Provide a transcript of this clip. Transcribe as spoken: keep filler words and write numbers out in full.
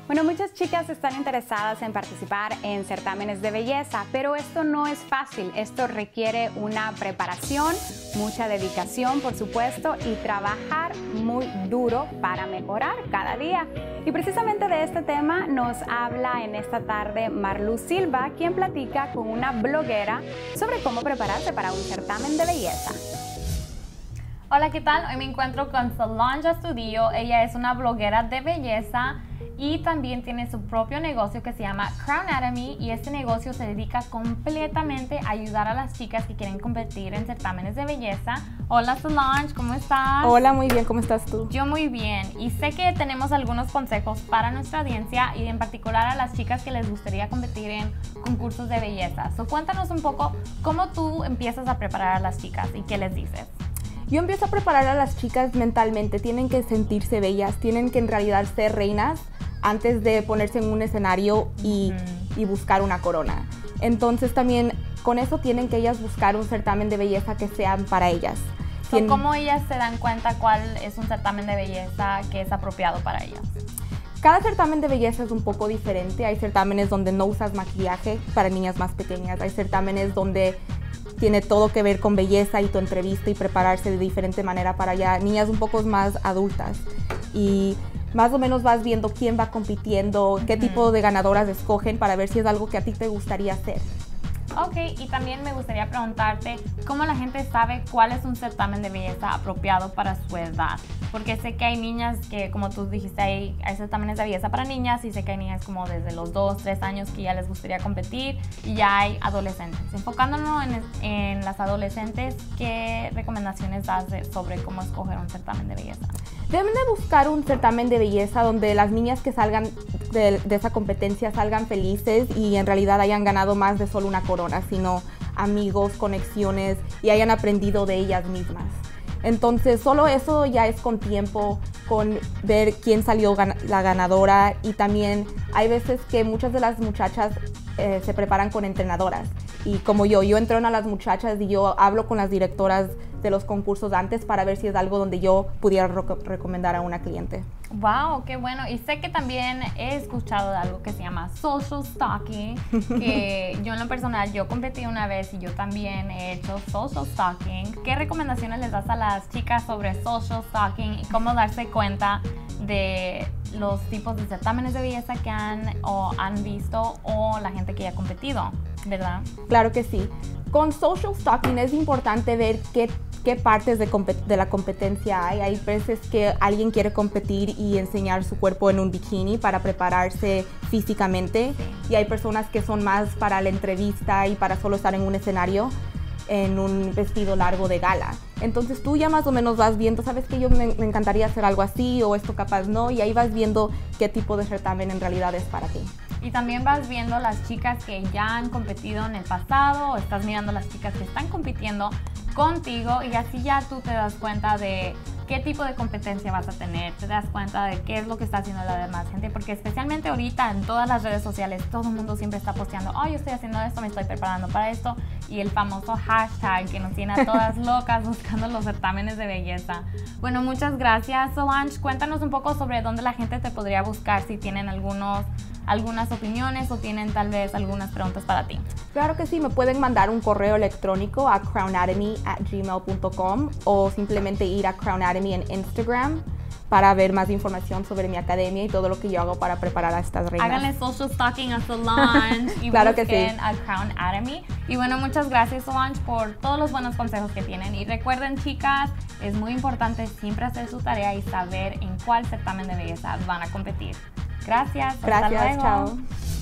Bueno, muchas chicas están interesadas en participar en certámenes de belleza, pero esto no es fácil. Esto requiere una preparación, mucha dedicación, por supuesto, y trabajar muy duro para mejorar cada día. Y precisamente de este tema nos habla en esta tarde Marlu Silva, quien platica con una bloguera sobre cómo prepararse para un certamen de belleza. Hola, ¿qué tal? Hoy me encuentro con Solange Astudillo. Ella es una bloguera de belleza y también tiene su propio negocio que se llama Crown Atomy, y este negocio se dedica completamente a ayudar a las chicas que quieren competir en certámenes de belleza. Hola Solange, ¿cómo estás? Hola, muy bien, ¿cómo estás tú? Yo muy bien, y sé que tenemos algunos consejos para nuestra audiencia y en particular a las chicas que les gustaría competir en concursos de belleza. So, cuéntanos un poco cómo tú empiezas a preparar a las chicas y qué les dices. Yo empiezo a preparar a las chicas mentalmente. Tienen que sentirse bellas, tienen que en realidad ser reinas antes de ponerse en un escenario y, mm. y buscar una corona. Entonces también con eso tienen que ellas buscar un certamen de belleza que sean para ellas. So, ¿Cómo ellas se dan cuenta cuál es un certamen de belleza que es apropiado para ellas? Cada certamen de belleza es un poco diferente. Hay certámenes donde no usas maquillaje para niñas más pequeñas. Hay certámenes donde tiene todo que ver con belleza y tu entrevista y prepararse de diferente manera para ya niñas un poco más adultas. Y más o menos vas viendo quién va compitiendo, qué uh-huh. tipo de ganadoras escogen para ver si es algo que a ti te gustaría hacer. Ok, y también me gustaría preguntarte cómo la gente sabe cuál es un certamen de belleza apropiado para su edad. Porque sé que hay niñas que, como tú dijiste, hay, hay certámenes de belleza para niñas, y sé que hay niñas como desde los dos, tres años que ya les gustaría competir, y ya hay adolescentes. Enfocándonos en, en las adolescentes, ¿qué recomendaciones das de, sobre cómo escoger un certamen de belleza? Deben de buscar un certamen de belleza donde las niñas que salgan de, de esa competencia salgan felices y en realidad hayan ganado más de solo una corona, sino amigos, conexiones y hayan aprendido de ellas mismas. Entonces solo eso ya es con tiempo, con ver quién salió gan- la ganadora, y también hay veces que muchas de las muchachas eh, se preparan con entrenadoras. Y como yo, yo entreno a las muchachas y yo hablo con las directoras de los concursos antes para ver si es algo donde yo pudiera rec- recomendar a una cliente. Wow, qué bueno. Y sé que también he escuchado de algo que se llama social stalking, que yo en lo personal, yo competí una vez y yo también he hecho social stalking. ¿Qué recomendaciones les das a las chicas sobre social stalking y cómo darse cuenta de los tipos de certámenes de belleza que han o han visto o la gente que ya ha competido, verdad? Claro que sí. Con social stalking es importante ver qué, qué partes de, de la competencia hay. Hay veces que alguien quiere competir y enseñar su cuerpo en un bikini para prepararse físicamente, sí. Y hay personas que son más para la entrevista y para solo estar en un escenario en un vestido largo de gala. Entonces tú ya más o menos vas viendo, sabes que yo me, me encantaría hacer algo así o esto capaz no, y ahí vas viendo qué tipo de certamen en realidad es para ti. Y también vas viendo las chicas que ya han competido en el pasado, o estás mirando las chicas que están compitiendo contigo, y así ya tú te das cuenta de qué tipo de competencia vas a tener, te das cuenta de qué es lo que está haciendo la demás gente, porque especialmente ahorita en todas las redes sociales todo el mundo siempre está posteando, oh, yo estoy haciendo esto, me estoy preparando para esto, y el famoso hashtag que nos tiene a todas locas buscando los certámenes de belleza. Bueno, muchas gracias, Solange. Cuéntanos un poco sobre dónde la gente te podría buscar si tienen algunos algunas opiniones o tienen tal vez algunas preguntas para ti. Claro que sí, me pueden mandar un correo electrónico a crown atomy at gmail punto com o simplemente ir a Crown Atomy en Instagram para ver más información sobre mi academia y todo lo que yo hago para preparar a estas reinas. Háganle social stalking a Solange y claro busquen que sí. a Crown Atomy. Y bueno, muchas gracias, Solange, por todos los buenos consejos que tienen. Y recuerden, chicas, es muy importante siempre hacer su tarea y saber en cuál certamen de belleza van a competir. Gracias. Gracias, hasta luego. Chao.